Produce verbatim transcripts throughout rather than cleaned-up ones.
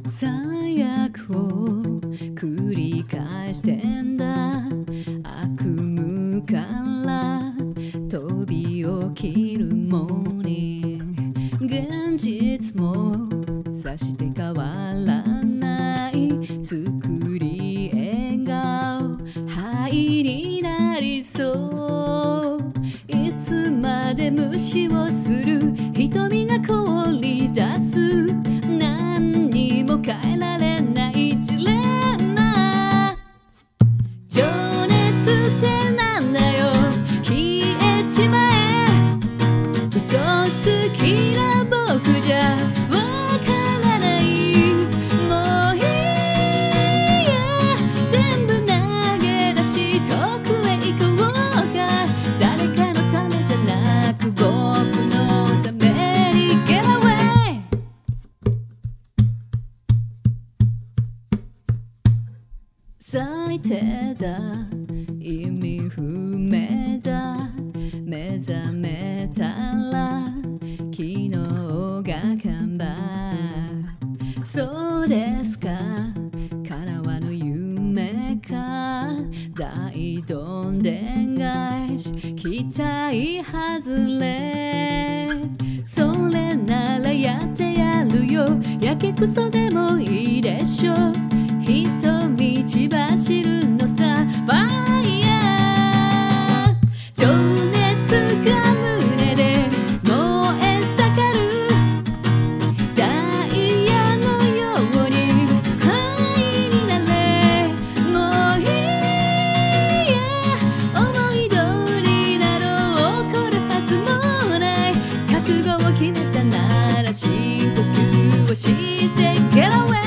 最悪を繰り返してんだ。悪夢から飛び起きるモーニング、現実もさして変わらない。作り笑顔灰になりそう。いつまで無視をする瞳が凍り出す。何にも変えられないジレンマ。情熱ってなんだよ、消えちまえ。嘘つきな僕じゃわからない。もういいや、全部投げ出し遠くへ行こうか。誰かのためじゃなく僕のために Get away。 最低だ、意味不明だ。目覚めたら昨日が看板。そうですか、叶わぬ夢か。大どんでん返し期待外れ。それならやってやるよ、やけくそでもいいでしょ。瞳血走るのさ、ファイヤー。情熱が胸で燃え盛る。ダイヤのように灰になれ。もういいや、思い通りなど起こるはずもない。覚悟を決めたなら深呼吸をして Get away。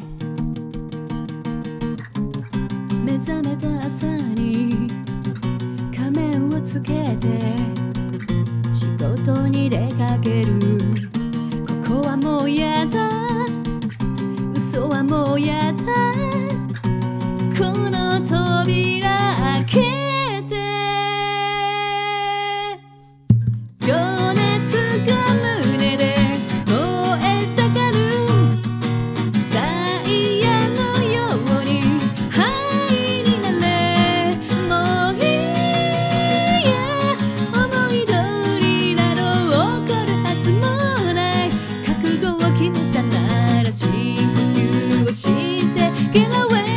目覚めた朝に仮面をつけて仕事に出かける。ここはもうやだ、嘘はもうやだ。この扉開けて。情熱が胸で燃え盛る。ダイヤのように灰になれ。もういいや、思い通りなど起こるはずもない。覚悟を決めたなら深呼吸をして Get away。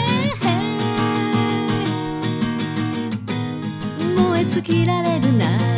燃え尽きられるな